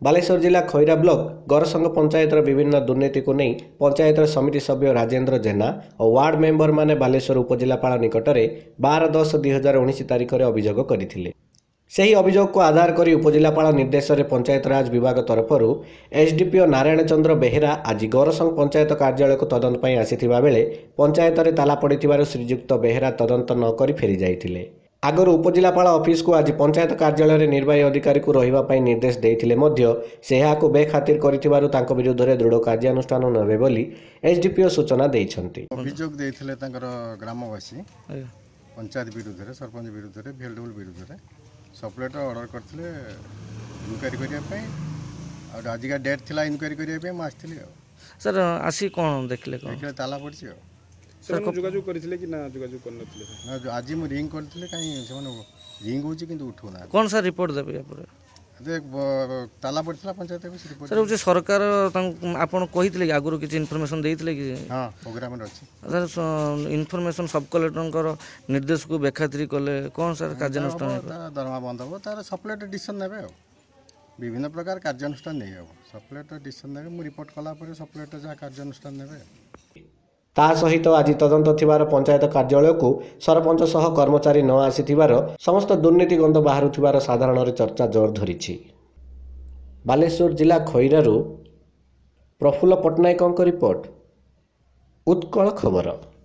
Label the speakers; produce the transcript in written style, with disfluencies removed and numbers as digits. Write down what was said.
Speaker 1: बालेश्वर जिला खैरा ब्लॉक गौरसंग पंचायतर विभिन्न दुर्नीति को नहीं पंचायतर समिति सभ्य राजेन्द्र जेना और वार्ड मेंबर माने बालेश्वर उपजिलापाल निकट में 12/10/2019 तारिख में अभियोग करथिले। ସେହି ଅଭିଯୋଗକୁ ଆଧାର କରି ଉପଜିଲ୍ଲାପାଳ ନିର୍ଦ୍ଦେଶରେ ପଞ୍ଚାୟତରାଜ ବିଭାଗ ତରଫରୁ ଏସ୍ଡିପିଓ ନାରାୟଣ ଚନ୍ଦ୍ର ବେହେରା ଆଜି ଗୌରସଂଗ ପଞ୍ଚାୟତ କାର୍ଯ୍ୟାଳୟକୁ ତଦନ୍ତ ପାଇଁ ଆସିଥିବା ବେଳେ ପଞ୍ଚାୟତରେ ତାଲା ପଡ଼ିଥିବାରୁ ଶ୍ରୀଯୁକ୍ତ ବେହେରା ତଦନ୍ତ ନ କରି ଫେରି ଯାଇଥିଲେ। ଆଗରୁ ଉପଜିଲ୍ଲାପାଳ ଅଫିସକୁ ଆଜି ପଞ୍ଚାୟତ କାର୍ଯ୍ୟାଳୟରେ ନିର୍ବାହୀ ଅଧିକାରୀକୁ ରହିବା ପାଇଁ ନିର୍ଦ୍ଦେଶ ଦେଇଥିଲେ ମଧ୍ୟ ସେ ଏହାକୁ ବେଖାତିର କରିଥିବାରୁ ତାଙ୍କ ବିରୁଦ୍ଧରେ ଦୃଢ଼ କାର୍ଯ୍ୟାନୁଷ୍ଠାନ ନେବେ ବୋଲି ଏସ୍ଡିପିଓ ସୂଚନା ଦେଇଛନ୍ତି।
Speaker 2: ଅଭିଯୋଗ ଦେଇଥିଲେ ତାଙ୍କର ଗ୍ରାମବାସୀ ପଞ୍ଚାୟତ ବିରୁଦ୍ଧରେ ସରପଞ୍ଚ ବିରୁଦ୍ଧରେ ଭିଏଲ୍ଡବ୍ଲ୍ୟୁ ବିରୁଦ୍ଧରେ ସପ୍ଲେଟ ଅର୍ଡର କରିଥିଲେ ଇନକ୍ୱାରି କରିବା ପାଇଁ ଆଉ ଆଜିକା ଡେଟ୍ ଥିଲା ଇନକ୍ୱାରି କରିବା ପାଇଁ ମୁଁ ଆସିଥିଲି। ଆଉ
Speaker 3: ସାର୍ ଆସି କ'ଣ ଦେଖିଲେ
Speaker 2: ତାଲା ପଡ଼ିଛି। ଆଉ
Speaker 4: ଯୋଗାଯୋଗ କରିଥିଲେ କି ନା ଯୋଗାଯୋଗ କରିନଥିଲେ?
Speaker 2: ଆଜି ମୁଁ ରିଙ୍ଗ କରିଥିଲି, କାହିଁ ସେମାନେ ରିଙ୍ଗ ହେଉଛି କିନ୍ତୁ ଉଠୁନାହାନ୍ତି।
Speaker 3: କ'ଣ ସାର୍ ରିପୋର୍ଟ ଦେବେ ଏପରେ?
Speaker 2: ତାଲା ପଡ଼ିଥିଲା ପଞ୍ଚାୟତ
Speaker 3: ସାର୍ ହେଉଛି ସରକାର ଆପଣ କହିଥିଲେ କି ଆଗରୁ କିଛି ଇନଫର୍ମେସନ୍ ଦେଇଥିଲେ କି?
Speaker 2: ହଁ, ପ୍ରୋଗ୍ରାମରେ ଅଛି
Speaker 3: ସାର୍। ଇନଫର୍ମେସନ୍ ସବ୍ କଲେକ୍ଟରଙ୍କର ନିର୍ଦ୍ଦେଶକୁ ବେଖାତିର କଲେ କ'ଣ ସାର୍ କାର୍ଯ୍ୟାନୁଷ୍ଠାନ?
Speaker 2: ଦରମା ବନ୍ଦ ହେବ, ତାର ସପ୍ଲେଟ ଡିସିସନ୍ ନେବେ। ଆଉ ବିଭିନ୍ନ ପ୍ରକାର କାର୍ଯ୍ୟାନୁଷ୍ଠାନ ନେଇ ହେବ। ସପ୍ଲେଟ ଡିସିସନ୍ ନେବେ, ମୁଁ ରିପୋର୍ଟ କଲା ପରେ ସପ୍ଲେଟ ଯାହା କାର୍ଯ୍ୟାନୁଷ୍ଠାନ ନେବେ।
Speaker 1: ତା ସହିତ ଆଜି ତଦନ୍ତ ଥିବାର ପଞ୍ଚାୟତ କାର୍ଯ୍ୟାଳୟକୁ ସରପଞ୍ଚ ସହ କର୍ମଚାରୀ ନ ଆସିଥିବାର ସମସ୍ତ ଦୁର୍ନୀତି ଗନ୍ଧ ବାହାରୁଥିବାର ସାଧାରଣରେ ଚର୍ଚ୍ଚା ଜୋର ଧରିଛି। ବାଲେଶ୍ୱର ଜିଲ୍ଲା ଖଇରାରୁ ପ୍ରଫୁଲ୍ଲ ପଟ୍ଟନାୟକଙ୍କ ରିପୋର୍ଟ, ଉତ୍କଳ ଖବର।